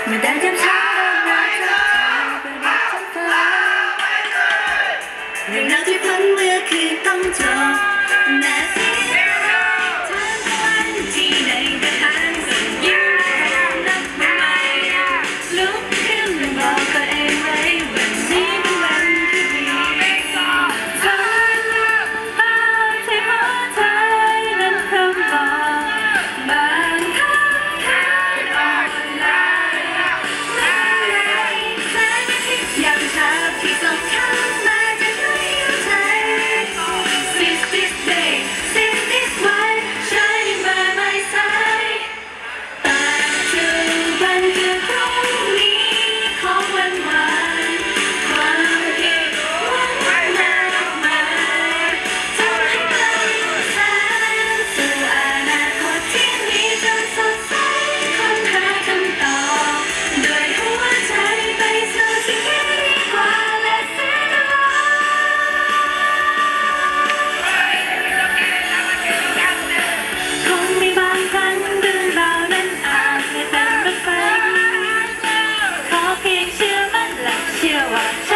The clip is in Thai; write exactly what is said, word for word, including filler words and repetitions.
เมื่อได้เจ็บช้ำเริ่มมาจากเธอประดับฉันฟ้าเรื่องราวที่พ้นเมื่อคืนต้องจบแม้เสียทั้งวันที่ในกระถางส่งยิ้มรับมาใหม่ลุกขึ้นบอกตัวเองไว้วันนี้เป็นวันที่ดีฟ้าตาที่หัวใจนั้นพร้อมบอกบางครั้งแค่อ่อนล้าและในแสงอาทิตย์ยามเช้าที่ส่องเข้ามาจะให้หัวใจ Since this day since this one shining by my side ปัจจุบันคือพรุ่งนี้ของวันวานความคิดหวังมากมายทำให้ไกลแสนสู่อนาคตที่มีจนสดใสค้นหาคำตอบด้วยหัวใจไปสู่สิ่งที่ดีกว่าและแสนอร่อยคงมีบางครั้งเรื่องราวนั้นอาจไม่เป็นรถไฟขอเพียงเชื่อมั่นและเชื่อว่า